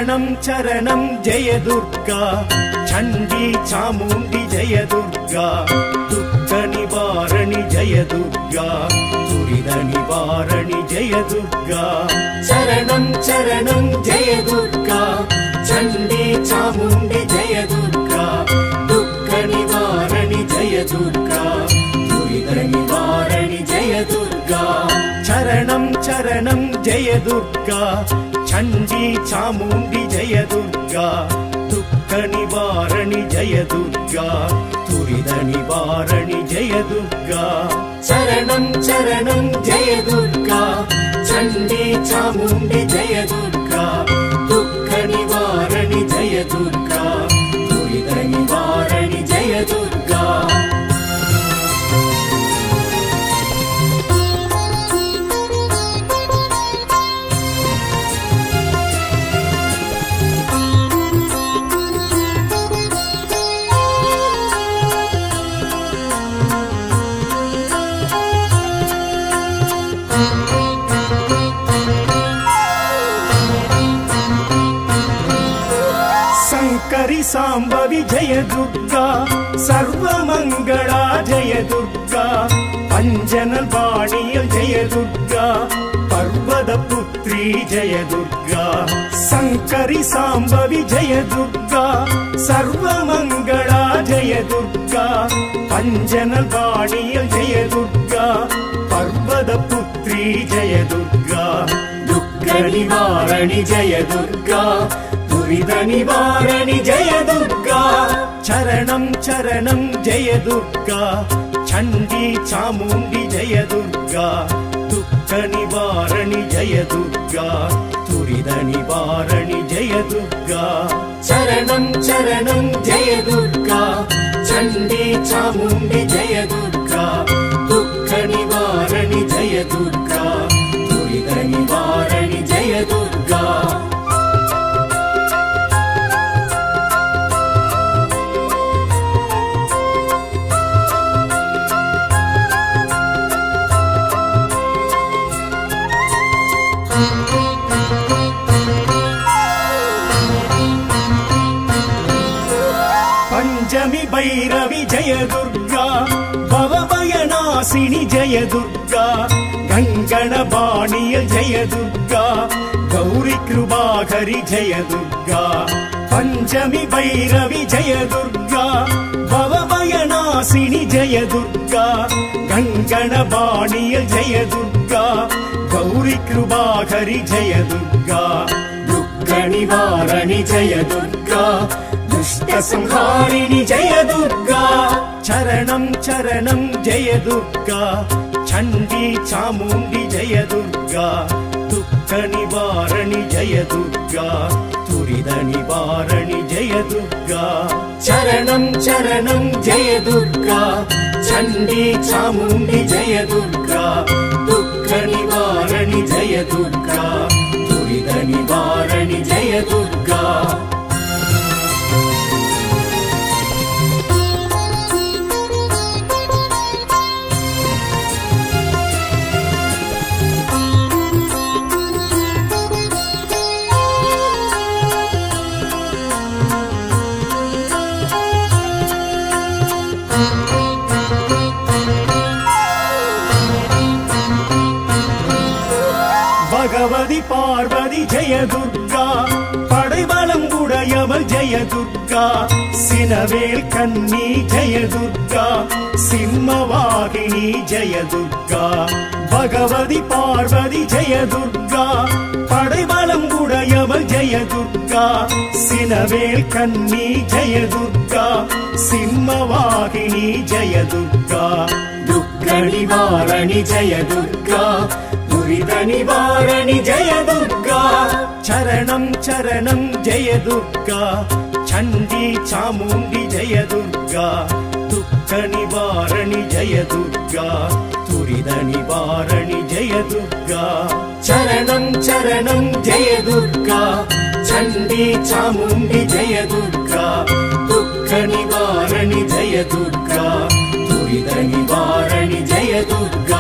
चरणं चरणं जय दुर्गा चंडी चामुंडी जय दुर्गा दुःख निवारणी जय दुर्गा दुरित निवारणी जय दुर्गा चरणं चरणं जय दुर्गा चंडी चामुंडी जय दुर्गा दुःख निवारणी जय दुर्गा दुरित निवारणी जय दुर्गा चरणं चरणं जय दुर्गा चंडी चामुंडी जय दुर्गा दुःख निवारणी जय दुर्गा दुरित निवारणी जय दुर्गा चरणं चरणं जय दुर्गा चंडी चामुंडी जय दुर्गा दुःख निवारणी जय दुर्गा दुरित निवारणी जय दुर्गा शंकरी सांबवी जय दुर्गा सर्वमंगला जय दुर्गा अंजनल वाणियल जय दुर्गा पर्वत पुत्री जय दुर्गा शंकरी सांबवी जय दुर्गा सर्वमंगला जय दुर्गा अंजनल वाणियल जय दुर्गा पर्वत पुत्री जय दुर्गा दुःख निवारणी जय दुर्गा दुरित निवारणी जय दुर्गा चरणं चरणं जय दुर्गा चंडी चामुंडी जय दुर्गा दुःख निवारणी जय दुर्गा दुरित निवारणी जय दुर्गा चरणं चरणं जय दुर्गा चंडी चामुंडी जय दुर्गा दुःख निवारणी जय दुर्गा दुरित निवारणी जय दुर्गा पंचमी भैरवी जय दुर्गा भवभयनाशिनी जय दुर्गा गंगणबाणीय जय दुर्गा गौरी कृपाकरी जय दुर्गा पंचमी भैरवी जय दुर्गा भवभयनाशिनी जय दुर्गा गंगणबाणीय जय दुर्गा गौरी कृपाकरी जय दुर्गा दुःख निवारणी जय दुर्गा दुष्ट संहारिणी जय दुर्गा चरणं चरणं जय दुर्गा चंडी चामुंडी जय दुर्गा दुःख निवारणी जय दुर्गा दुरित निवारणी जय दुर्गा चरणं चरणं जय दुर्गा चंडी चामुंडी जय दुर्गा दुःख निवारणी जय दुर्गा दुरित निवारणी जय दुर्गा भगवती पार्वती जय दुर्गा पடைபலம் உடையவள் जय दुर्गा सिनवेल कन्नी जय दुर्गा सिंहवाहिनी जय दुर्गा भगवती पार्वती जय दुर्गा पடைபலம் உடையவள் जय दुर्गा सिनवेल कन्नी जय दुर्गा सिंहवाहिनी जय दुर्गा दुःख निवारणी जय दुर्गा दुरित निवारणी जय दुर्गा चरणं चरणं जय दुर्गा चंडी चामुंडी जय दुर्गा दुःख निवारणी जय दुर्गा दुरित निवारणी जय दुर्गा चरणं चरणं जय दुर्गा चंडी चामुंडी जय दुर्गा दुःख निवारणी जय दुर्गा दुरित निवारणी जय दुर्गा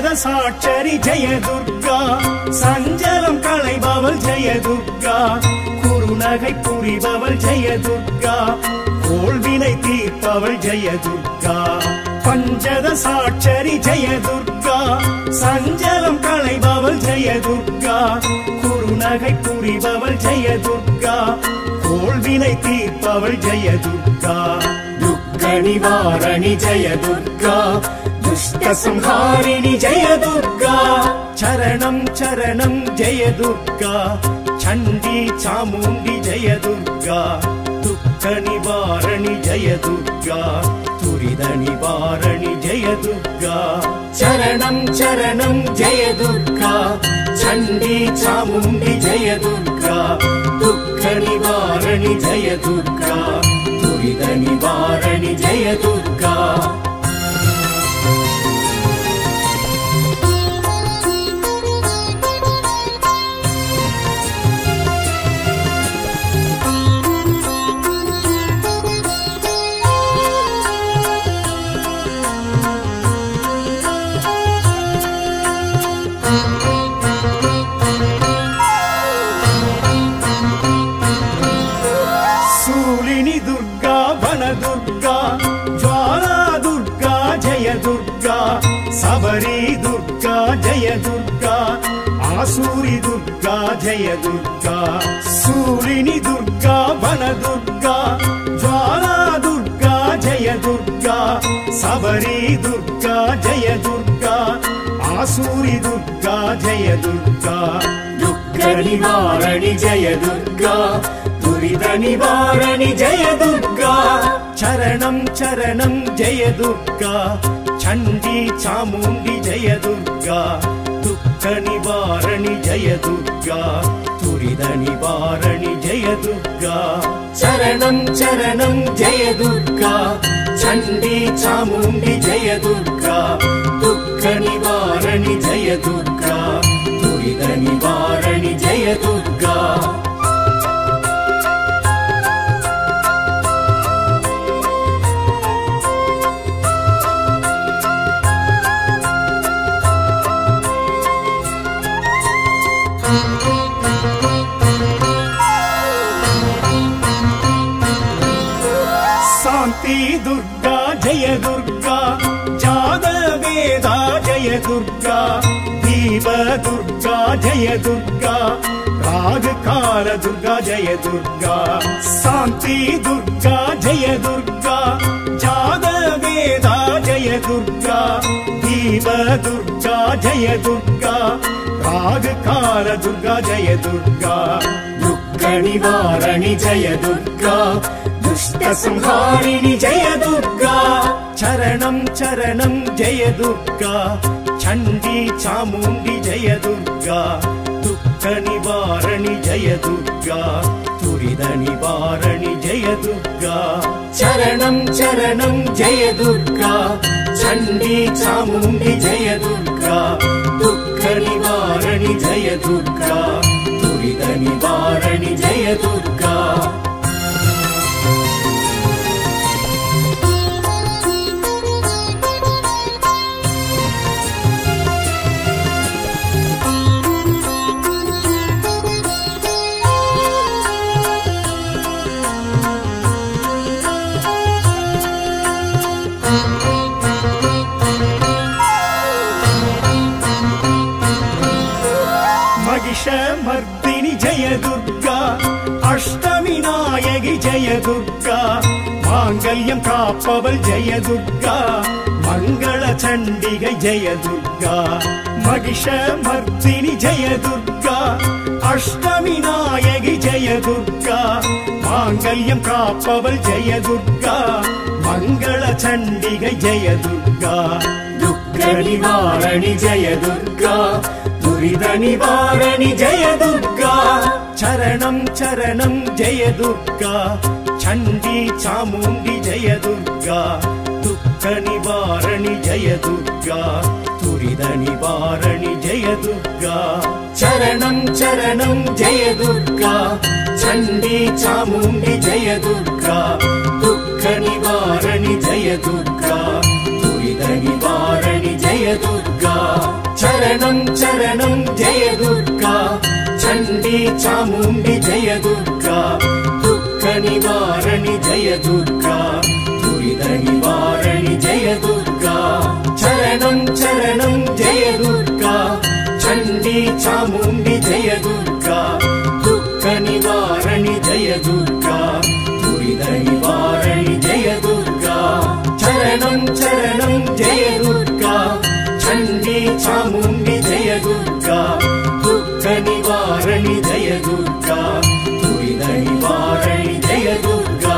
சாட்சரி ஜெய துர்கா சஞ்சலம் களைபவள் ஜெய துர்கா குறுநகை புரிபவள் ஜெய துர்கா கோள்வினை தீர்ப்பவள் ஜெய துர்கா பஞ்சத சாட்சரி ஜெய துர்கா சஞ்சலம் களைபவள் ஜெய துர்கா குறுநகை புரிபவள் ஜெய துர்கா கோள்வினை தீர்ப்பவள் ஜெய துர்கா துக்க நிவாரணி ஜெய துர்கா दुष्ट संहारिणी जय दुर्गा चरणं चरणं जय दुर्गा चंडी चामुंडी जय दुर्गा दुख निवारणी जय दुर्गा तुरिद निवारणी जय दुर्गा चरणं चरणं जय दुर्गा चंडी चामुंडी जय दुर्गा दुख निवारणी जय दुर्गा तुरिद निवारणी जय दुर्गा सबरी दुर्गा जय दुर्गा आसूरी दुर्गा जय दुर्गा सूलिनी दुर्गा वन दुर्गा ज्वाला दुर्गा जय दुर्गा सबरी दुर्गा जय दुर्गा आसूरी दुर्गा जय दुर्गा दुख निवारणी जय दुर्गा दुरिद निवारणी जय दुर्गा चरणं चरणं जय दुर्गा चंडी चामुंडी जय दुर्गा दुख निवारणी जय दुर्गा तुरिद निवारणी जय दुर्गा चरणं चरणं जय दुर्गा चंडी चामुंडी जय दुर्गा दुख निवारणी जय दुर्गा तुरिद निवारणी जय दुर्गा शांति दुर्गा जय दुर्गा जाद वेदा जय दुर्गा दीप दुर्गा जय दुर्गा राग काल दुर्गा जय दुर्गा शांति दुर्गा जय दुर्गा जाद वेदा जय दुर्गा दीप दुर्गा जय दुर्गा राग काल दुर्गा जय दुर्गा दुख निवारणी जय दुर्गा दुष्ट संहारिणी जय दुर्गा चरणं चरणं जय दुर्गा चंडी चामुंडी जय दुर्गा दुख निवारणी जय दुर्गा तुरिद निवारणी जय दुर्गा चरणं चरणं जय दुर्गा चंडी चामुंडी जय दुर्गा दुख निवारणी जय दुर्गा तुरिद निवारणी जय दुर्गा महिषमर्दिनी जय दुर्गा अष्टमी नायकि जय दुर्गा मांगल्यं काप्पवल जय दुर्गा मंगल चंडिगै जय दुर्गा महिषमर्दिनी जय दुर्गा अष्टमी नायकि जय दुर्गा मांगल्यं काप्पवल जय दुर्गा मंगल चंडिगै जय दुर्गा दुख निवारणी जय दुर्गा तुरिद निवारणी जय दुर्गा चरणं चरणं जय दुर्गा चंडी चामुंडी जय दुर्गा दुख निवारणी जय दुर्गा तुरिद निवारणी जय दुर्गा चरणं चरणं जय दुर्गा चंडी चामुंडी जय दुर्गा दुख निवारणी जय दुर्गा तुरिद निवारणी जय दुर्गा சரணம் சரணம் ஜெய துர்கா சண்டி சாமுண்டி ஜெய துர்கா துக்க நிவாரணி ஜெய துர்கா துரித நிவாரணி ஜெய துர்கா சரணம் சரணம் ஜெய துர்கா சண்டி சாமுண்டி ஜெய துர்கா துக்க நிவாரணி ஜெய துர்கா துரித நிவாரணி ஜெய துர்கா சரணம் சரணம் ஜெய துர்கா சண்டி சாமுண்டி ஜெய துர்கா துக்க நிவாரணி ஜெய துர்கா துரித நிவாரணி ஜெய துர்கா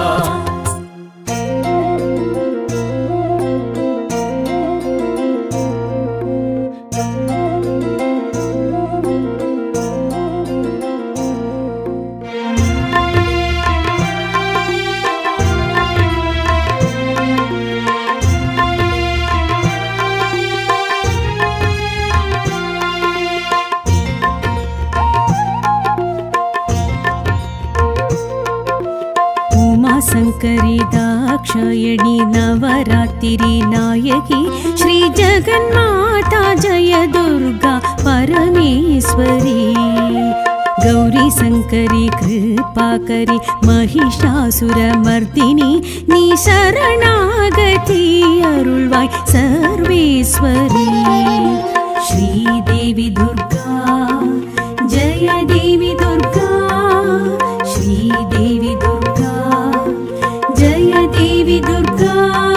शंकरी दाक्षायणी नवरात्रि नायकी श्री जगन्माता जय दुर्गा परमेश्वरी गौरी शंकरी कृपाकरी महिषासुरमर्दिनी नी शरणागति अरुळ्वाय सर्वेश्वरी श्रीदेवी दुर्गा जय देवी दुर्गा श्रीदेवी दुर्गा जय देवी दुर्गा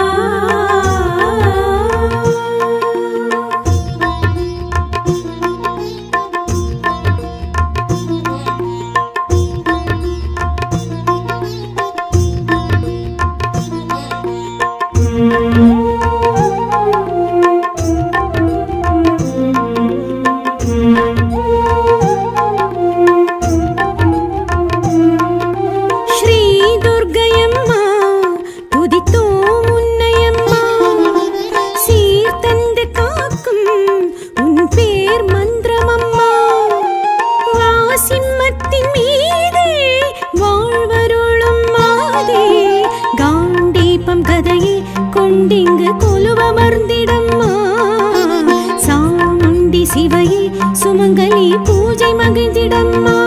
सुमंगली पूजै मगिंदिडम्मा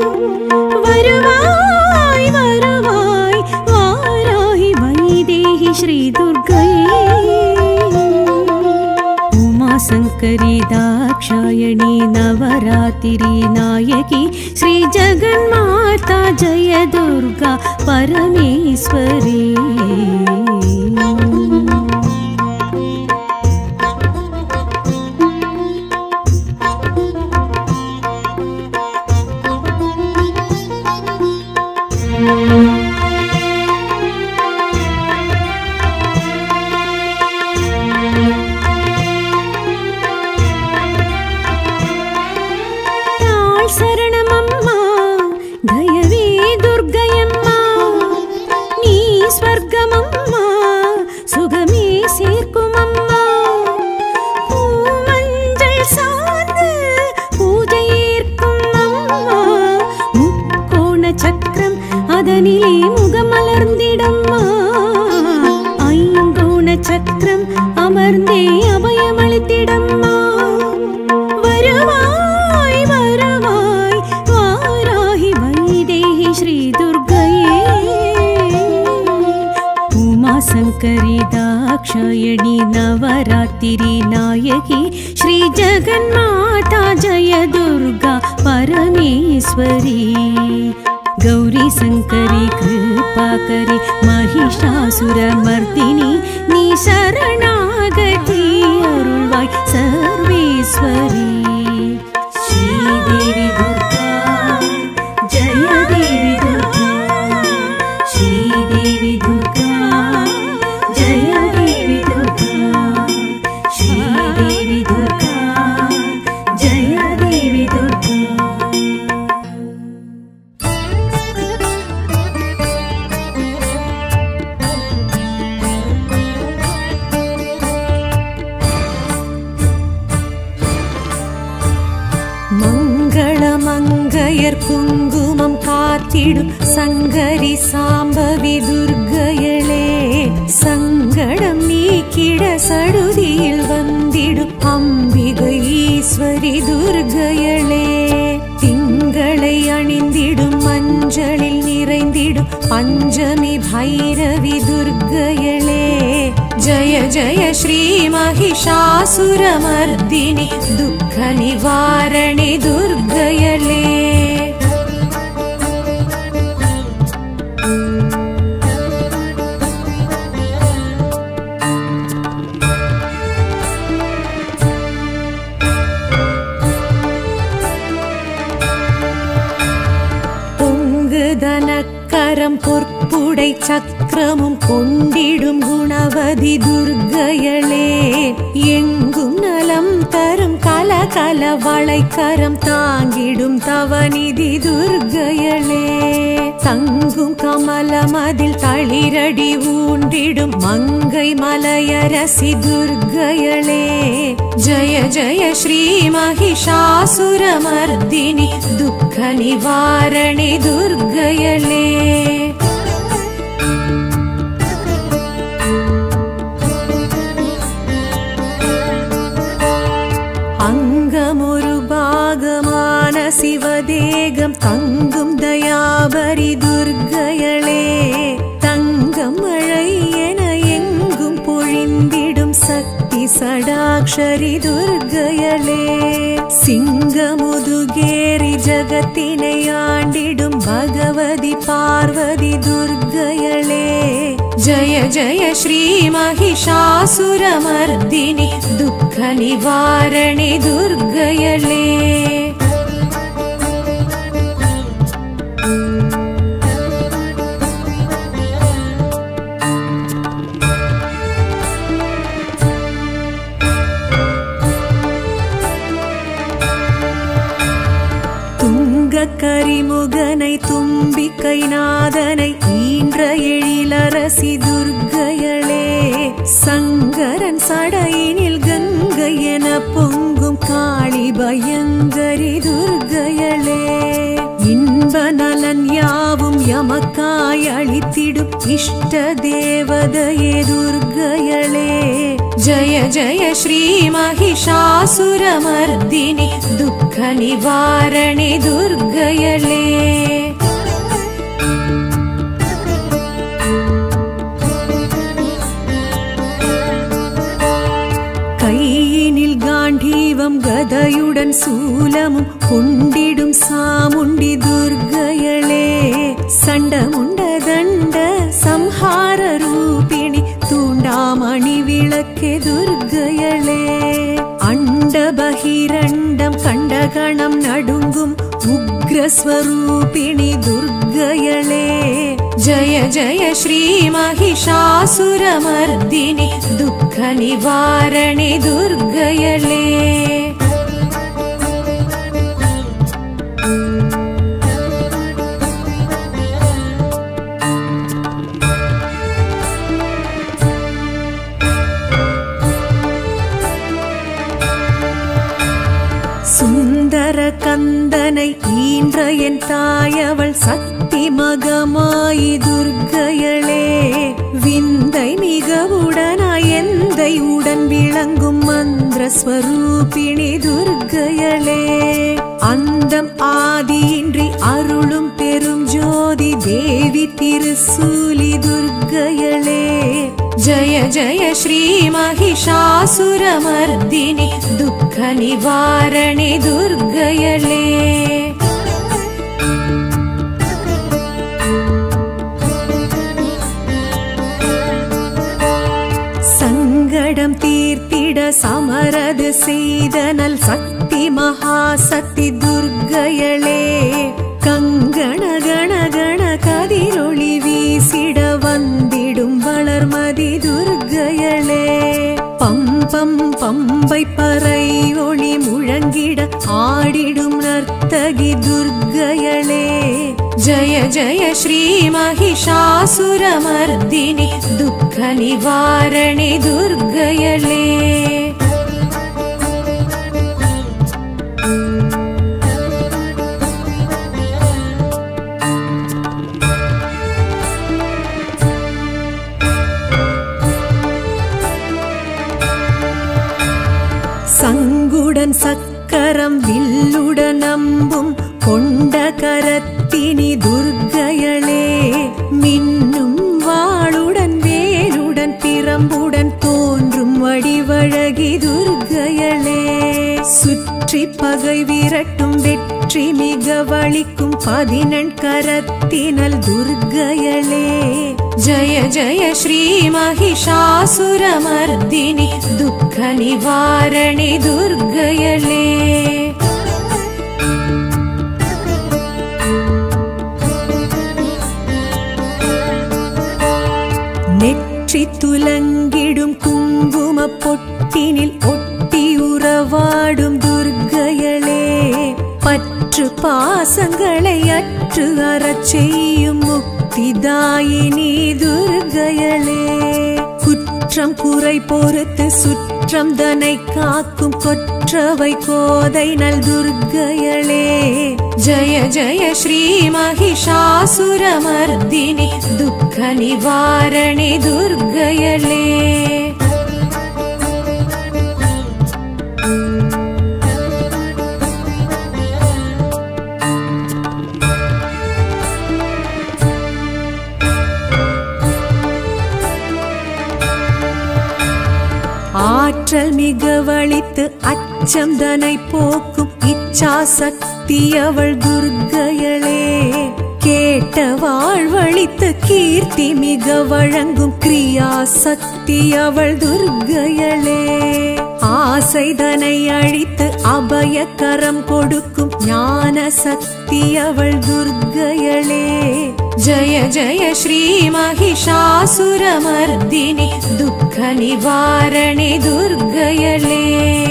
वरुवाय वरुवाय वाराहि वैदेहि श्री दुर्गये उमा शंकरी दाक्षायणी नवरात्रि नायकी श्री जगन्माता जय दुर्गा परमेश्वरी शरणमम्मा दयवे दुर्गयम्मा नी स्वर्गमम्मा सुगमे சேர்க்குமம்மா பூமஞ்சள் சார்ந்து பூஜையேற்கும் அம்மா முக்கோண சக்கரம் அதனிலே முகமலர்ந்திடம்மா ஐங்கோண சக்கரம் அமர்ந்தே அபயமளித்திடம்மா வருவாய் வருவாய் வாராஹி வைதேஹி ஸ்ரீ दुर्गये उमा शंकरी दाक्षायणी नवरात्रि नायकी श्री जगन्माता जय दुर्गा परमेश्वरी गौरी शंकरी कृपाकरी महिषासुरमर्दिनी नी शरणागति अरुळ्वाय सर्वेश्वरी श्रीदेवी दुर्गा जय देवी दुर्गा श्रीदेवी दुर्गा जय देवी दुर्गा श्रीदेवी दुर्गा जय देवी दुर्गा மங்களமங்கையர் குங்குமம் காத்திடும் சங்கரி சாம்பவி துர்க்கையளே சங்கடம் நீக்கிட சடுதியில் வந்திடும் அம்பிகை ஈஸ்வரி துர்க்கையளே திங்களை அணிந்திடும் மஞ்சளில் நிறைந்திடும் பஞ்சமி பைரவி துர்க்கையளே ஜய ஜய ஸ்ரீ மகிஷாசுரமர்தினி துக்க நிவாரணி துர்க்கையளே தனக்கரம் பொற்புடை சக்கரமும் கொண்டிடும் குணவதி துர்க்கையளே எங்கும் நலம் தரும் கலகல வளைக்கரம் தாங்கிடும் தவநிதி துர்க்கையளே தங்கும் கமலமதில் தளிரடி ஊன்றிடும் மங்கை மலையரசி துர்க்கையளே ஜய ஜய ஸ்ரீ மகிஷாசுரமர்தினி துக்க நிவாரணி துர்க்கையளே அங்கமொரு பாகமான சிவதேகம் தங்கும் தயாபரி துர்க்கையளே தங்கம் மழை என எங்கும் பொழிந்திடும் சக்தி சடாக்ஷரி துர்க்கையளே சிங்கமுதுகேரி ஜகத்தினை ஆண்டிடும் பகவதி பார்வதி துர்க்கையளே ஜய ஜய ஸ்ரீ மகிஷாசுரமர்தினி துக்க நிவாரணி துர்க்கையளே கரிமுகனை தும்பிக்கை நாதனை ஈன்ற எழிலரசி துர்க்கையளே சங்கரன் சடையினில் கங்கை என பொங்கும் காளி பயங்கரி துர்க்கையளே இன்ப நலன் யாவும் எமக்காய் அளித்திடும் இஷ்ட தேவதையே துர்க்கையளே ஜய ஜய ஸ்ரீ மகிஷாசுரமர்தினி துக்க நிவாரணி துர்க்கையளே கையினில் காண்டீவம் கதையுடன் சூலமும் கொண்டிடும் சாமுண்டி துர்க்கையளே சண்டமுண்ட தண்ட சம்ஹார ரூபிணி தூண்டாமணி விளக்கே துர்க்கையளே அண்ட பகிரண்டம் கண்டகணம் நடுங்கும் உக்ரஸ்வரூபிணி துர்க்கையளே ஜய ஜய ஸ்ரீ மகிஷாசுரமர்தினி துக்க நிவாரணி துர்க்கையளே சுந்தர கந்தனை ஈன்ற என் தாயவள் சக்தி மகமாயி துர்க்கையளே விந்தை மிகவுடனாய் எந்தை உடன் விளங்கும் மந்திர ஸ்வரூபிணி துர்க்கையளே அந்தம் ஆதியின்றி அருளும் பெரும் ஜோதி தேவி திருசூலி துர்க்கையளே ஜய ஜய ஸ்ரீ மகிஷாசுரமர்தினி துக்க நிவாரணி துர்க்கையளே சங்கடம் தீர்த்திட சமரது செய்தனல் சக்தி மகாசக்தி துர்க்கையளே கங்கண கண கண கதிரொளி வீசிட வந்திடும் வளர்மதி துர்க்கையளே பம்பம் பம்பை பறை ஒளி முழங்கிட ஆடிடும் நர்த்தகி துர்க்கையளே ஜய ஜய ஸ்ரீ மகிஷாசுரமர்தினி துக்க நிவாரணி துர்க்கையளே சங்குடன் சக்கர கரம் வில்லுடன் அம்பும் கொண்ட கரத்தினி துர்க்கையளே மின்னும் வாளுடன் வேலுடன் பிரம்புடன் தோன்றும் வடிவழகி துர்க்கையளே சுற்றி பகை விரட்டும் வெற்றி மிக வலிக்கும் 14 கரத்தினல் துர்க்கையளே ஜய ஜய ஸ்ரீ மகிஷாசுரமர்தினி துக்க நிவாரணி துர்க்கையளே நெற்றி துலங்கிடும் குங்கும பொட்டினில் ஒட்டி உறவாடும் துர்க்கையளே பற்று பாசங்களை அற்று அறச் செய்யும் முக்திதாயினி துர்க்கையளே குற்றம் குறை பொறுத்து சுற்றம் தனை காக்கும் கொற்றவை கோதை நல் துர்க்கையளே ஜய ஜய ஸ்ரீ மகிஷாசுரமர்தினி துக்க நிவாரணி துர்க்கையளே ஆற்றல் மிக வலித்து அச்சம் தனை போக்கும் இச்சா சக்தி அவள் துர்க்கையளே கேட்ட வாழ்வழித்து கீர்த்தி மிக வழங்கும் கிரியா சக்தி அவள் துர்க்கையளே ஆசை தனை அழித்து அபய கரம் கொடுக்கும் ஞான சக்தி அவள் துர்க்கையளே ஜய ஜய ஸ்ரீ மகிஷாசுரமர்தினி துக்க நிவாரணி துர்க்கையளே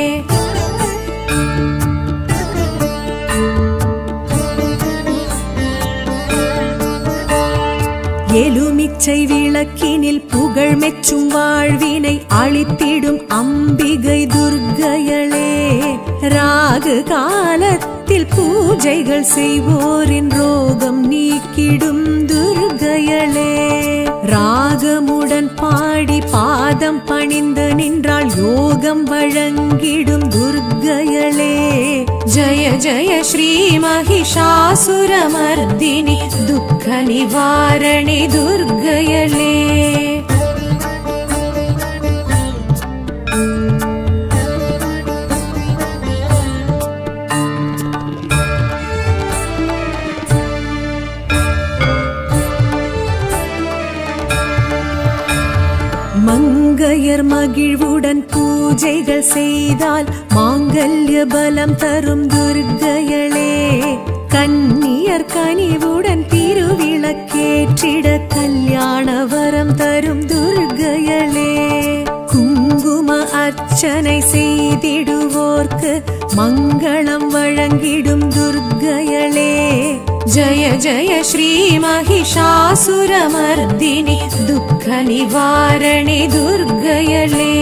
எலுமிச்சை விளக்கினில் புகழ் மெச்சும் வாழ்வினை அளித்திடும் அம்பிகை துர்க்கையளே ராகு காலத்தில் பூஜைகள் செய்வோரின் ரோகம் நீக்கிடும் துர்க்கையளே ராகமுடன் பாடி பாதம் பணிந்து நின்றால் யோகம் வழங்கிடும் துர்க்கையளே ஜய ஜய ஸ்ரீ மகிஷாசுரமர்தினி துக்க நிவாரணி துர்க்கையளே மங்கையர் மகிழ்வுடன் பூஜைகள் செய்தால் மாங்கல்ய பலம் தரும் துர்க்கையளே கன்னியர் கனிவுடன் திருவிளக்கேற்றிட கல்யாண வரம் தரும் துர்க்கையளே குங்கும அர்ச்சனை செய்திடுவோர்க்கு மங்களம் வழங்கிடும் துர்க்கையளே ஜய ஜய ஸ்ரீ மகிஷாசுரமர்தினி துக்க நிவாரணி துர்க்கையளே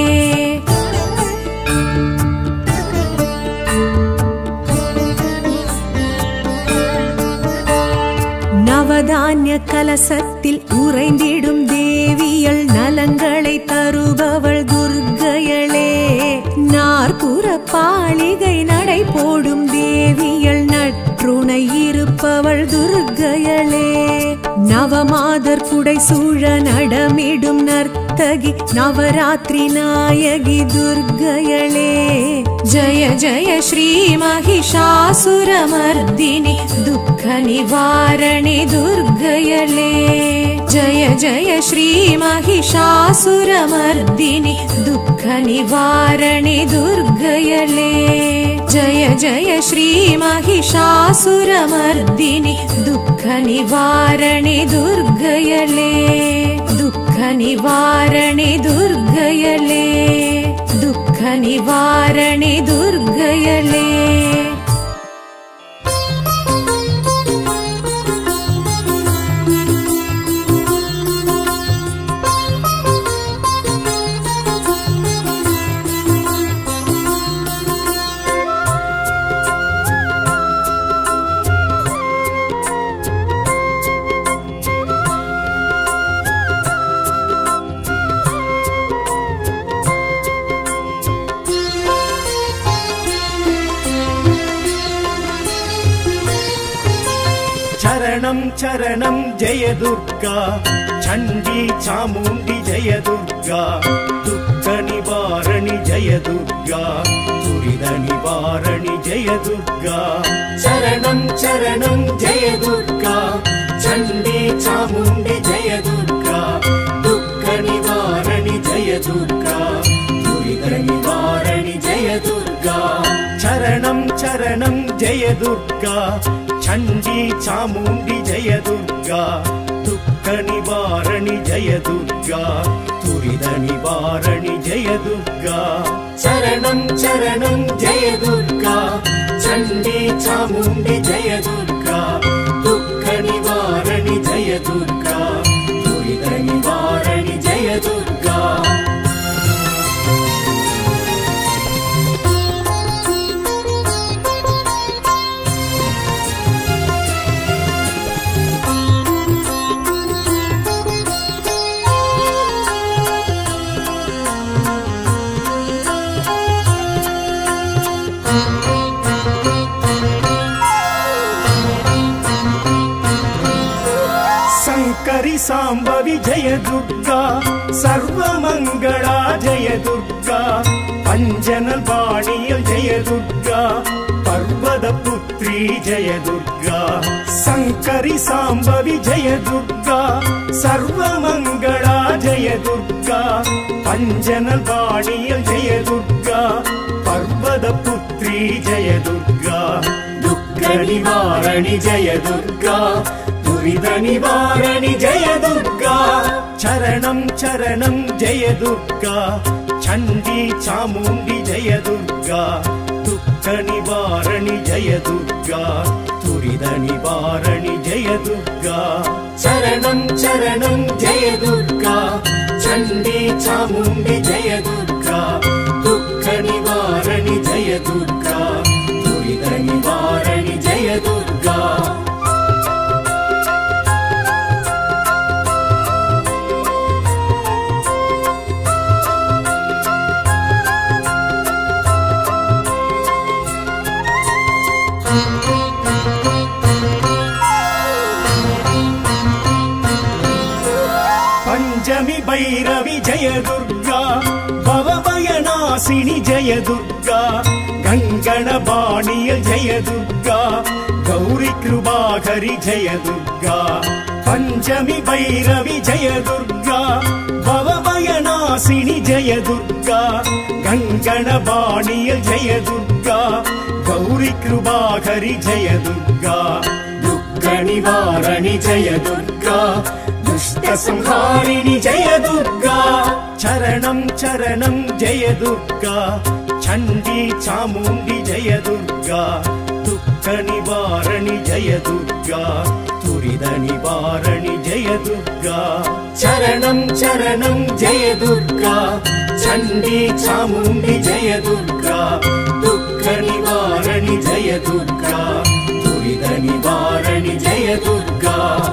நவதானிய கலசத்தில் உறைந்திடும் தேவியள் நலங்களை தருபவள் துர்க்கையளே நாற்புற பாளிகை நடை போடும் தேவியள் நற்றுணை இருப்பவள் துர்க்கையளே நவமாதர் புடை சூழ நடமிடும் நர்த்தகி நவராத்திரி நாயகி துர்க்கையளே ஜய ஜய ஸ்ரீ மகிஷாசுரமர்தினி துக்க நிவாரணி துர்க்கையளே ஜய ஜய ஸ்ரீ மகிஷாசுரமர்தினி துக்க நிவாரணி துர்க்கையளே ஜய ஜய ஸ்ரீ மகிஷாசுரமர்தினி துக்க நிவாரணி துர்க்கையளே துக்க நிவாரணி துர்க்கையளே துக்க நிவாரணி துர்க்கையளே சரணம் சரணம் ஜெய துர்கா சண்டி சாமுண்டி ஜெய துர்கா துக்க நிவாரணி ஜெய துர்கா துரித நிவாரணி ஜெய துர்கா சரணம் சரணம் ஜெய துர்கா சண்டி சாமுண்டி ஜெய துர்கா துக்க நிவாரணி ஜெய துர்கா துரித நிவாரணி ஜெய துர்கா சரணம் சரணம் ஜெய துர்கா சண்டி சாமுண்டி ஜெய துர்கா துக்க நிவாரணி ஜெய துர்கா துரித நிவாரணி ஜெய துர்கா சரணம் சரணம் ஜெய துர்கா சண்டி சாமுண்டி ஜெய துர்கா துக்க நிவாரணி ஜெய துர்கா துரித நிவாரணி ஜெய துர்கா शंकरी सांबवी जय दुर्गा सर्वमंगला जय दुर्गा अंजनल वाणियल जय दुर्गा पर्वत पुत्री जय दुर्गा शंकरी सांबवी जय दुर्गा सर्वमंगला जय दुर्गा अंजनल वाणियल जय दुर्गा पर्वत पुत्री जय दुर्गा दुख निवारणि जय दुर्गा दुरित निवारणि जय दुर्गा चरणं चरणं जय दुर्गा चंडी चामुंडी जय दुर्गा दुख निवारणि जय दुर्गा दुरित निवारणि जय दुर्गा चरणं चरणं जय दुर्गा चंडी चामुंडी जय दुर्गा दुख निवारणि जय दुर्गा दुरित निवारणि जय दुर्गा पंचमी भैरवी जय दुर्गा भवभयनाशिनी जय दुर्गा गंगणबाणिय जय दुर्गा गौरी कृपाकरी जय दुर्गा पंचमी भैरवी जय दुर्गा भवभयनाशिनी जय दुर्गा गंगणबाणिय जय दुर्गा गौरी कृपाकरी जय दुर्गा दुख निवारणि जय दुर्गा दुष्ट संहारिणि जय दुर्गा चरणं चरणं जय दुर्गा चंडी चामुंडी जय दुर्गा दुख निवारणि जय दुर्गा दुरित निवारणि जय दुर्गा चरणं चरणं जय दुर्गा चंडी चामुंडी जय दुर्गा दुख निवारणि जय दुर्गा दुरित निवारणि जय दुर्गा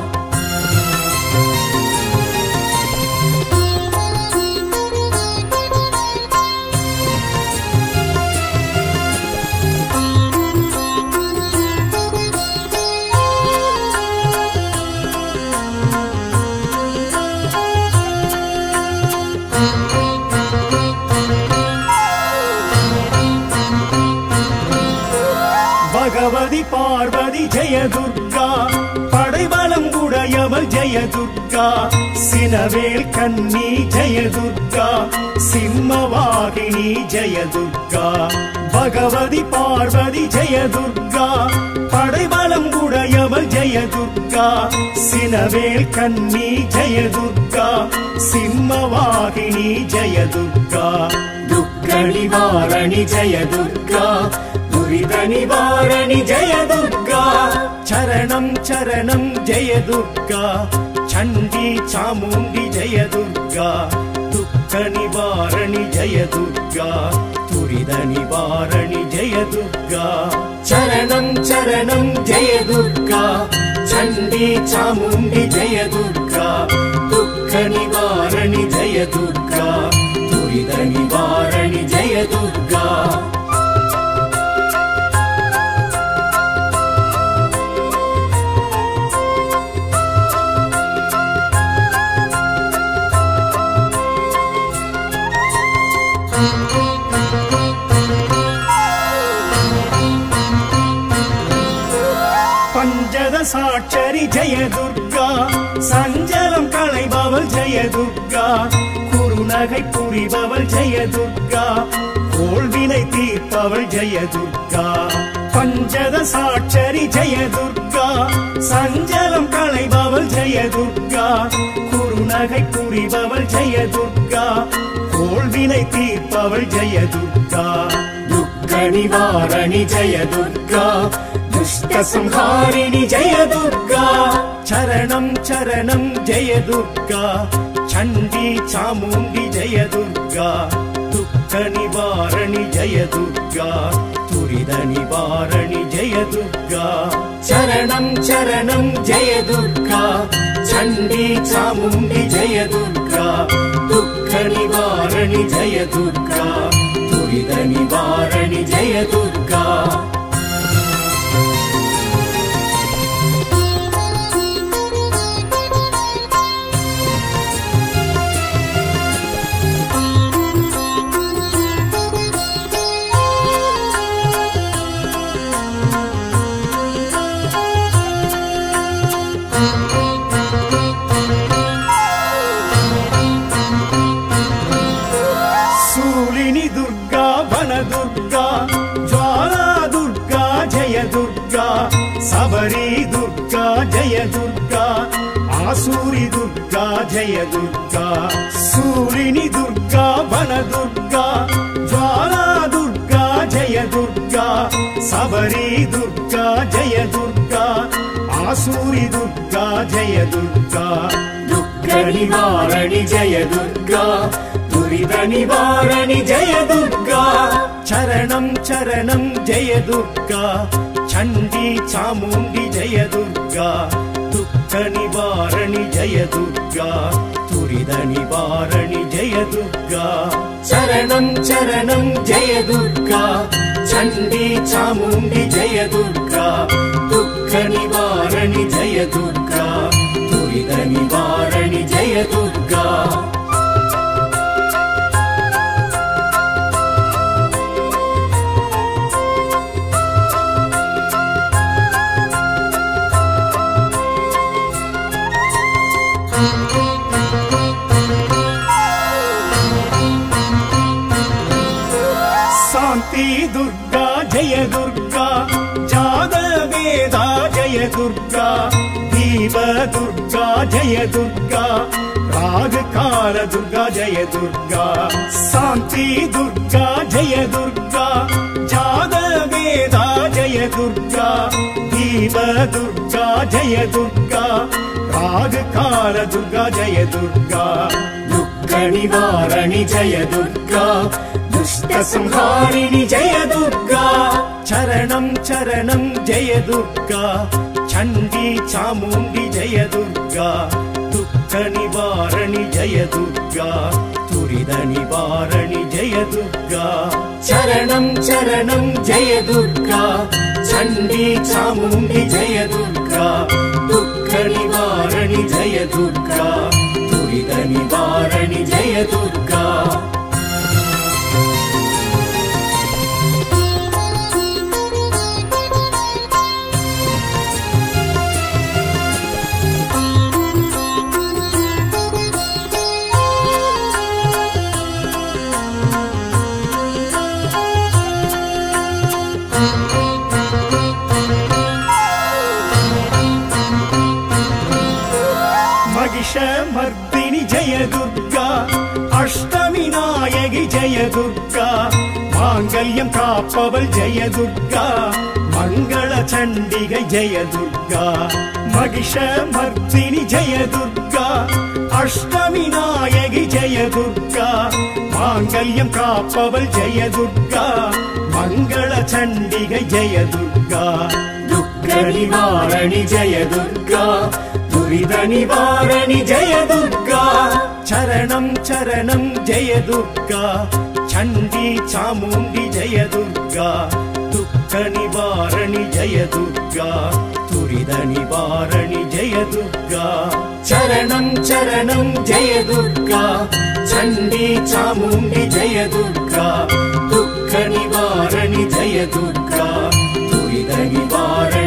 भगवती पार्वती जय दुर्गा पடைபலம் உடையவள் जय दुर्गा सिनवेल कन्नी जय दुर्गा सिंहवाहिनी जय दुर्गा भगवती पार्वती जय दुर्गा पடைபலம் உடையவள் जय दुर्गा सिनवेल कन्नी जय दुर्गा सिंहवाहिनी जय दुर्गा दुख निवारणि जय दुर्गा दुरित निवारणि जय दुर्गा चरणं चरणं जय दुर्गा चंडी चामुंडी जय दुर्गा दुख निवारणि जय दुर्गा दुरित निवारणि जय दुर्गा चरणं चरणं जय दुर्गा चंडी चामुंडी जय दुर्गा दुख निवारणि जय दुर्गा दुरित निवारणि जय दुर्गा சாட்சரி ஜெய துர்கா சஞ்சலம் களைபவள் ஜெய துர்கா குறுநகை புரிபவள் ஜெய துர்கா கோள்வினை தீர்ப்பவள் ஜெய துர்கா பஞ்சத சாட்சரி ஜெய துர்கா சஞ்சலம் களைபவள் ஜெய துர்கா குறுநகை புரிபவள் ஜெய துர்கா கோள்வினை தீர்ப்பவள் ஜெய துர்கா துக்க நிவாரணி ஜெய துர்கா துஷ்ட சம்ஹாரிணி ஜெய துர்கா சரணம் சரணம் ஜெய துர்கா சண்டி சாமுண்டி ஜெய துர்கா துக்க நிவாரணி ஜெய துர்கா துரித நிவாரணி ஜெய துர்கா சரணம் சரணம் ஜெய துர்கா சண்டி சாமுண்டி ஜெய துர்கா துக்க நிவாரணி ஜெய துர்கா துரித நிவாரணி ஜெய துர்கா சபரி துர்கா ஜெய துர்கா ஆசூரி துர்கா ஜெய துர்கா சூலினி துர்கா வன துர்கா ஜுவாலா துர்கா ஜெய துர்கா சபரி துர்கா ஜெய துர்கா ஆசூரி துர்கா ஜெய துர்கா துக்க நிவாரணி ஜெய துர்கா துரித நிவாரணி ஜெய துர்கா சரணம் சரணம் ஜெய துர்கா சண்டி சாமுண்டி ஜெய துர்கா துக்க நிவாரணி ஜெய துர்கா துரித நிவாரணி ஜெய துர்கா சரணம் சரணம் ஜெய துர்கா சண்டி சாமுண்டி ஜெய துர்கா துக்க நிவாரணி ஜெய துர்கா துரித நிவாரணி ஜெய துர்கா दुर्गा जय दुर्गा जादवेदा जय दुर्गा दीप दुर्गा जय दुर्गा राग काल दुर्गा जय दुर्गा शांति दुर्गा जय दुर्गा जादवेदा जय दुर्गा दीप दुर्गा जय दुर्गा राग काल दुर्गा जय दुर्गा दुख निवारणि जय दुर्गा दुष्ट संहारिणि जय दुर्गा चरणं चरणं जय दुर्गा चंडी चामुंडी जय दुर्गा दुख निवारणि जय दुर्गा तुरिद निवारणि जय दुर्गा चरणं चरणं जय दुर्गा चंडी चामुंडी जय दुर्गा दुख निवारणि जय दुर्गा तुरिद निवारणि जय दुर्गा मर्दिनी जय दुर्गा अष्टमी नायकि जय दुर्गा मांगल्यम काप्पवल जय दुर्गा मंगल चंडिगै जय दुर्गा महिष मर्दिनी जय दुर्गा अष्टमी नायकि जय दुर्गा मांगल्यम काप्पवल जय दुर्गा मंगल चंडिगै जय दुर्गा दुख निवारणि जय दुर्गा तुरिद निवारणि जय दुर्गा चरणं चरणं जय दुर्गा चंडी चामुंडी जय दुर्गा दुख निवारणि जय दुर्गा तुरिद निवारणि जय दुर्गा चरणं चरणं जय दुर्गा चंडी चामुंडी जय दुर्गा दुख निवारणि जय दुर्गा तुरिद निवारणि जय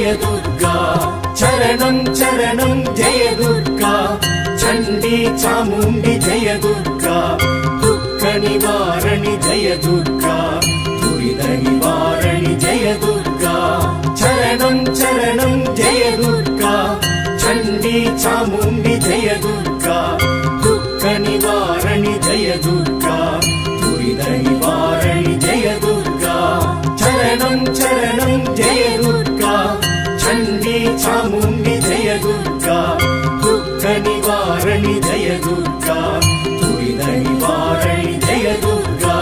जय दुर्गा चरणं चरणं जय दुर्गा चण्डी चामुण्डी जय दुर्गा दुःख निवारणि जय दुर्गा दुरित निवारणि जय दुर्गा चरणं चरणं जय दुर्गा चण्डी चामुण्डी जय दुर्गा दुःख निवारणि जय दुर्गा दुरित निवारणि जय दुर्गा चरणं चरणं जय दुर्गा चण्डी चामुण्डी जय दुर्गा दुःख निवारणि जय दुर्गा दुरित निवारणि जय दुर्गा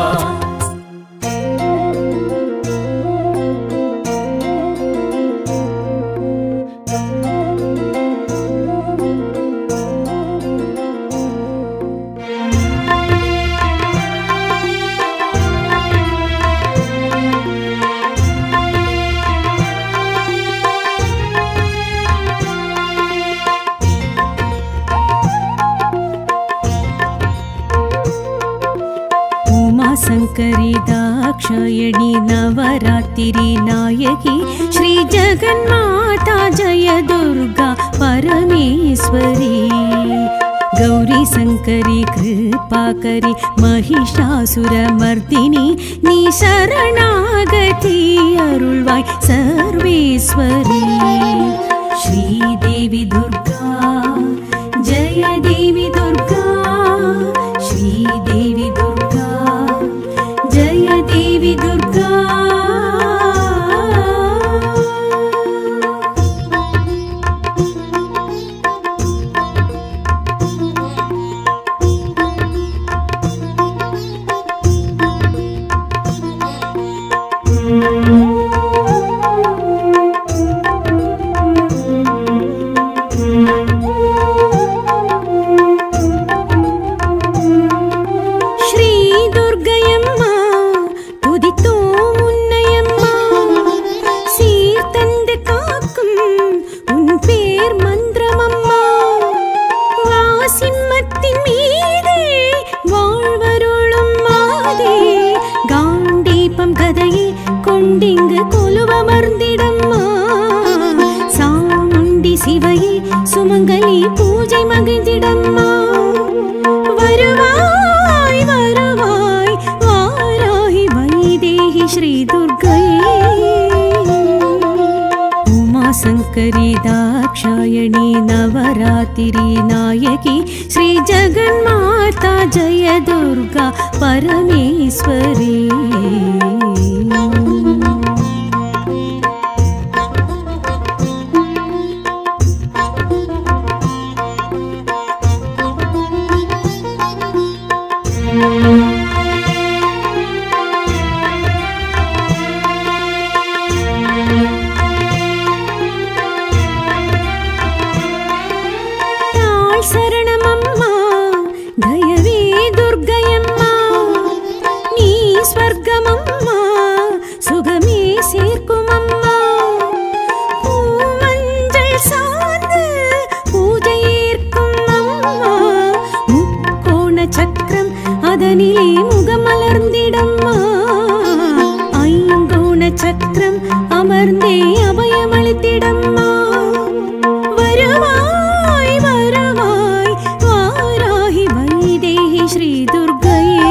शङ्करी दाक्षायणी नवरात्रि नायकी श्री जगन्माता जय दुर्गा परमेश्वरी गौरी शङ्करी कृपाकरी महिषासुरमर्दिनी नी शरणागति अरुळ्वाय सर्वेश्वरी श्रीदेवी दुर्गा जय देवी दुर्गा श्रीदेवी दुर्गा जय देवी दुर्गा सुमंगली पूजै मगिंदिडम्मा वरुवाय वरुवाय वाराहि वैदेहि श्री दुर्गये उमा शंकरी दाक्षायणी नवरात्रि नायकी श्री जगन्माता जय दुर्गा परमेश्वरी शरणमम्मा दयवे दुर्गयम्मा नी स्वर्गमम्मा सुगमे சேர்க்குமம்மா பூமஞ்சள் சார்ந்து பூஜையேற்கும் அம்மா முக்கோண சக்கரம் அதனிலே முகமலர்ந்திடம்மா ஐங்கோண சக்கரம் அமர்ந்தே அபயமளித்திடம்மா வருவாய் வருவாய் வாராஹி வைதேஹி ஸ்ரீ दुर्गये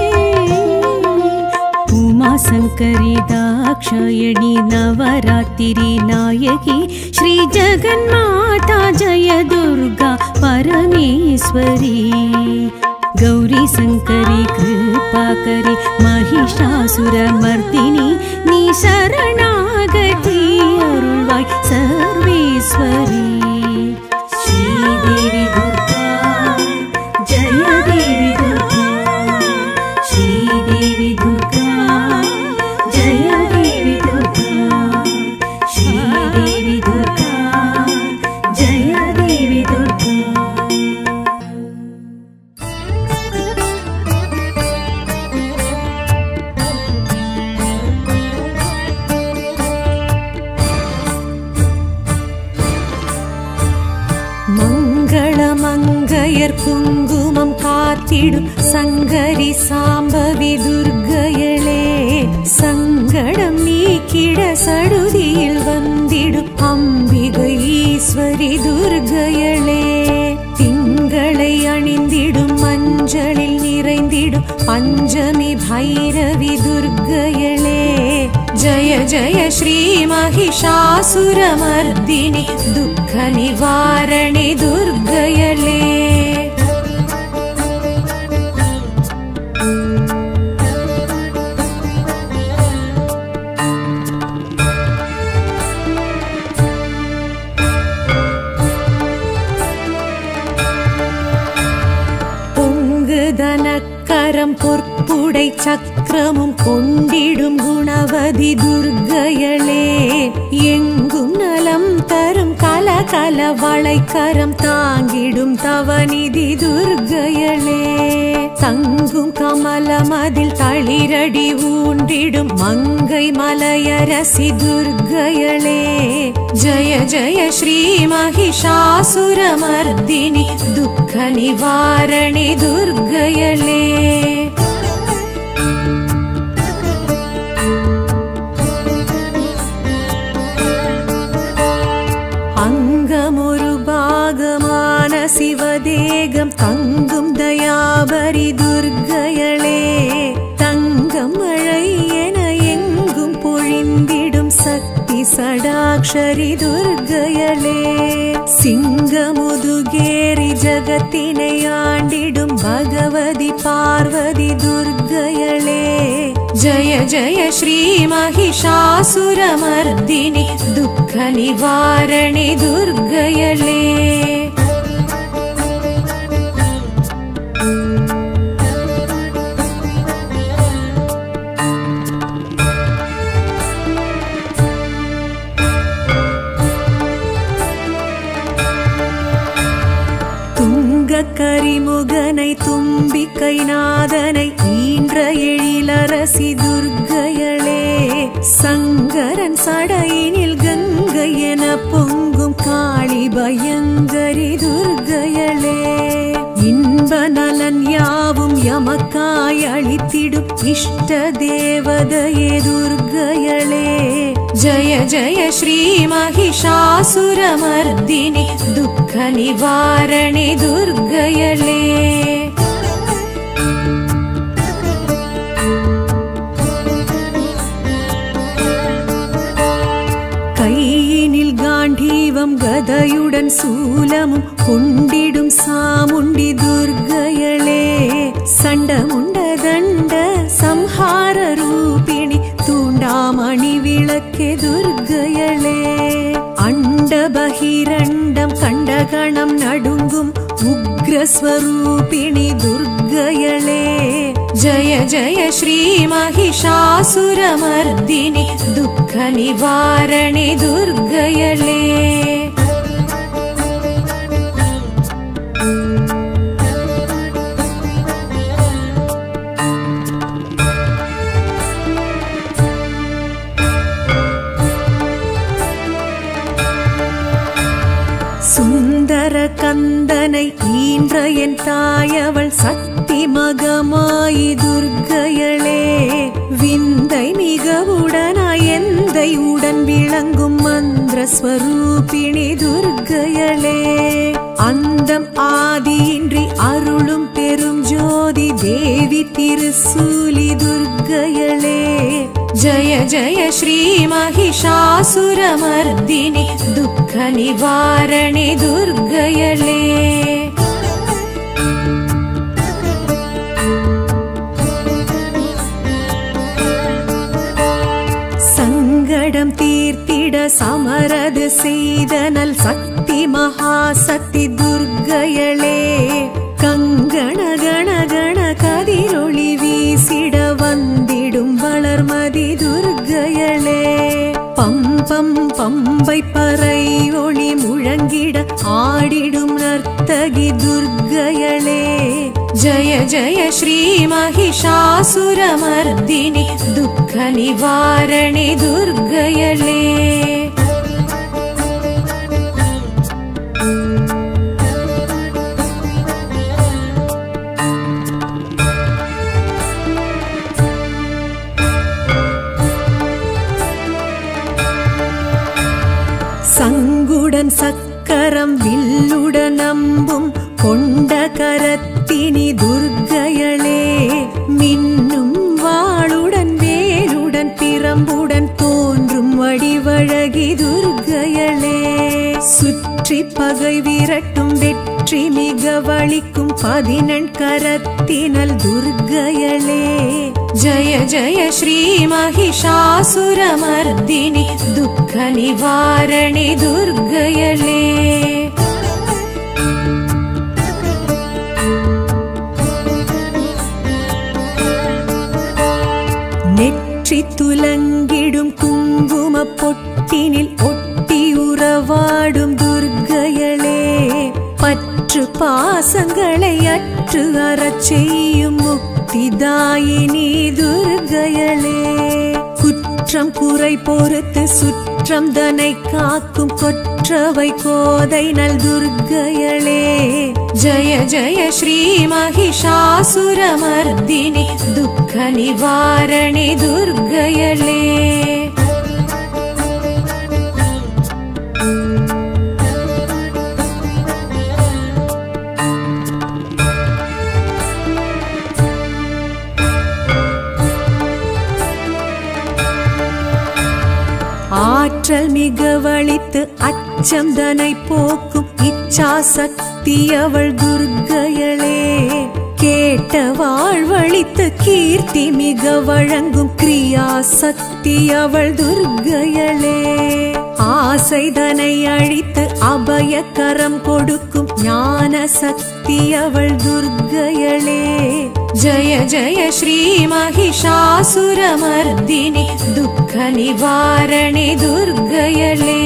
उमा शंकरी दाक्षायणी नवरात्रि नायकी श्री जगन्माता जय दुर्गा परमेश्वरी गौरी शंकरी कृपाकरी महिषासुरमर्दिनी नी शरणागति अरुळ्वाय सर्वेश्वरी श्रीदेवी दुर्गा जय देवी दुर्गा श्रीदेवी दुर्गा जय देवी दुर्गा श्रीदेवी दुर्गा जय देवी दुर्गा மங்களமங்கையர் குங்குமம் காத்திடும் சங்கரி சாம்பவி துர்க்கையளே சங்கடம் நீக்கிட சடுதியில் வந்திடும் அம்பிகை ஈஸ்வரி துர்க்கையளே திங்களை அணிந்திடும் மஞ்சளில் நிறைந்திடும் பஞ்சமி பைரவி துர்க்கையளே ஜய ஜய ஸ்ரீ மகிஷாசுரமர்தினி துக்க நிவாரணி துர்க்கையளே தனக்கரம் பொற்புடை சக்கரமும் கொண்டிடும் குணவதி துர்க்கையளே எங்கும் நலம் தரும் கலகல வளைக்கரம் தாங்கிடும் தவநிதி துர்க்கையளே தங்கும் கமலமதில் தளிரடி ஊன்றிடும் மங்கை மலையரசி துர்க்கையளே ஜய ஜய ஸ்ரீ மகிஷாசுரமர்தினி துக்க நிவாரணி துர்க்கையளே அங்கமொரு பாகமான சிவதேகம் தங்கும் தயாபரி துர்க்கையளே தங்கம் மழை என எங்கும் பொழிந்திடும் சக்தி சடாக்ஷரி துர்க்கையளே சிங்கமுதுகேரி ஜகத்தினை ஆண்டிடும் பகவதி பார்வதி துர்க்கையளே ஜய ஜய ஸ்ரீ மகிஷாசுரமர்தினி துக்க நிவாரணி துர்க்கையளே கரிமுகனை தும்பிக்கை நாதனை ஈன்ற எழிலரசி துர்க்கையளே சங்கரன் சடையினில் கங்கை என பொங்கும் காளி பயங்கரி துர்க்கையளே இன்ப நலன் யாவும் எமக்காய் அளித்திடும் இஷ்ட தேவதையே துர்க்கையளே ஜய ஜய ஸ்ரீ மகிஷாசுரமர்தினி துக்க நிவாரணி துர்க்கையளே கையினில் காண்டீவம் கதையுடன் சூலமும் கொண்டிடும் சாமுண்டி துர்க்கையளே சண்டமுண்ட தண்ட சம்ஹார ரூபிணி தூண்டாமணி விளக்கே துர்க்கையளே அண்ட பகிரண்டம் கண்டகணம் நடுங்கும் உக்ரஸ்வரூபிணி துர்க்கையளே ஜய ஜய ஸ்ரீ மகிஷாசுரமர்தினி துக்க நிவாரணி துர்க்கையளே சுந்தர கந்தனை ஈன்ற என் தாயவள் சக்தி மகமாயி துர்க்கையளே விந்தை மிகவுடனாய் எந்தை உடன் விளங்கும் மந்திர ஸ்வரூபிணி துர்க்கையளே அந்தம் ஆதியின்றி அருளும் பெரும் ஜோதி தேவி திருசூலி துர்க்கையளே ஜய ஜய ஸ்ரீ மகிஷாசுரமர்தினி துக்க நிவாரணி துர்க்கையளே சங்கடம் தீர்த்திட சமரது செய்தனல் சக்தி மகாசக்தி துர்க்கையளே கங்கண கண கண கதிரொளி வீசிட வந்திடும் வளர்மதி துர்க்கையளே பம்பம் பம்பை பறை ஒளி முழங்கிட ஆடிடும் நர்த்தகி துர்க்கையளே ஜய ஜய ஸ்ரீ மகிஷாசுரமர்தினி துக்க நிவாரணி துர்க்கையளே பகை விரட்டும் வெற்றி மிக வளிக்கும் 14 கரத்தினல் துர்க்கையளே. ஜய ஜய ஸ்ரீ மகிஷாசுரமர்தினி துக்க நிவாரணி துர்க்கையளே. நெற்றி துலங்கிடும் குங்கும பொட்டினில் ஒட்டி உறவாடும் துர்க்கையளே. பற்று பாசங்களை அற்று அறச் செய்யும் முக்திதாயினி துர்க்கையளே. குற்றம் குறை பொறுத்து சுற்றம் தனை காக்கும் கொற்றவை கோதை நல் துர்க்கையளே. ஜய ஜய ஸ்ரீ மகிஷாசுரமர்தினி துக்க நிவாரணி துர்க்கையளே. ஆற்றல் மிக வளித்து அச்சம் தனை போக்கும் இச்சா சக்தி அவள் துர்க்கையளே. கேட்ட வாழ்வழித்து கீர்த்தி மிக வழங்கும் கிரியா சக்தி அவள் துர்க்கையளே. ஆசை தனை அழித்து அபயக்கரம் கொடுக்கும் ஞான சக்தி அவள் துர்க்கையளே. ஜய ஜய ஸ்ரீ மகிஷாசுரமர்தினி துக்க நிவாரணி துர்க்கையளே.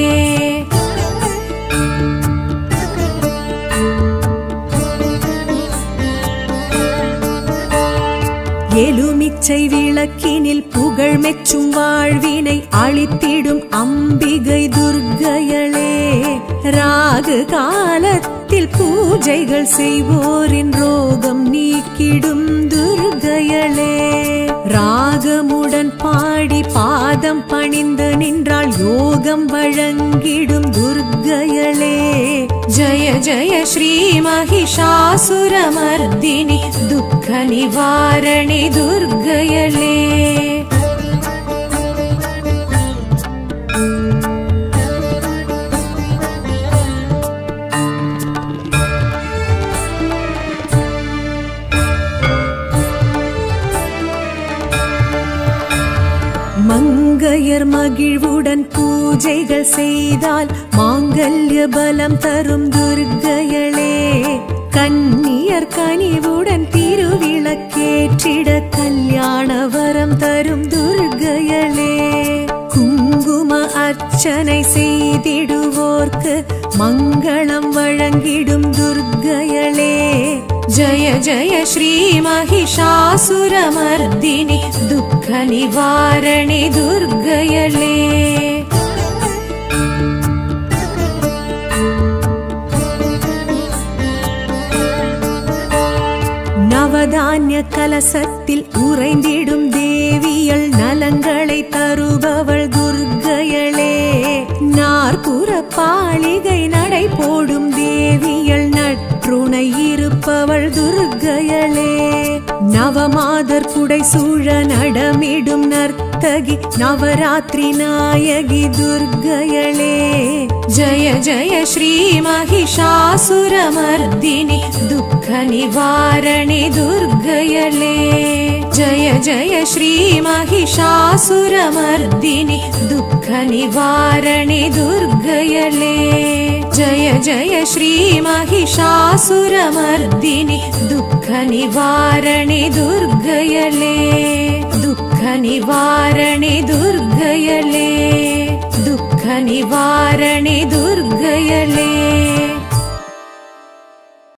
எலுமிச்சை விளக்கினில் புகழ் மெச்சும் வாழ்வினை அளித்திடும் அம்பிகை துர்க்கையளே. ராகு காலத்தில் பூஜைகள் செய்வோரின் ரோகம் நீக்கிடும் துர்க்கையளே. ராகமுடன் பாடி பாதம் பணிந்து நின்றால் யோகம் வழங்கிடும் துர்க்கையளே. ஜய ஜய ஸ்ரீ மகிஷாசுரமர்தினி துக்க நிவாரணி துர்க்கையளே. மங்கையர் மகிழ்வுடன் பூஜைகள் செய்தால் மாங்கல்ய பலம் தரும் துர்க்கையளே. கன்னியர் கனிவுடன் திருவிளக்கேற்றிட கல்யாண வரம் தரும் துர்க்கையளே. குங்கும அர்ச்சனை செய்திடுவோர்க்கு மங்களம் வழங்கிடும் துர்க்கையளே. ஜய ஜய ஸ்ரீ மகிஷாசுரமர்தினி துக்க நிவாரணி துர்க்கையளே. நவதானிய கலசத்தில் உறைந்திடும் தேவியள் நலங்களை தருபவள் துர்க்கையளே. நாற்புற பாளிகை நடை போடும் தேவியள் நற்றுணை இருப்பவள் துர்க்கையளே. நவமாதர் குடை சூழ நடமிடும் நர்த்தகி நவராத்திரி நாயகி துர்க்கையளே. ஜய ஜய ஸ்ரீ மகிஷாசுரமர்தினி துக்க நிவாரணி துர்க்கையளே. ஜய ஜய ஸ்ரீ மகிஷாசுரமர்தினி துக்க நிவாரணி துர்க்கையளே. ஜய ஜய ஸ்ரீ மகிஷாசுரமர்தினி துக்க நிவாரணி துர்க்கையளே. துக்க நிவாரணி துர்க்கையளே. துக்க நிவாரணி துர்க்கையளே.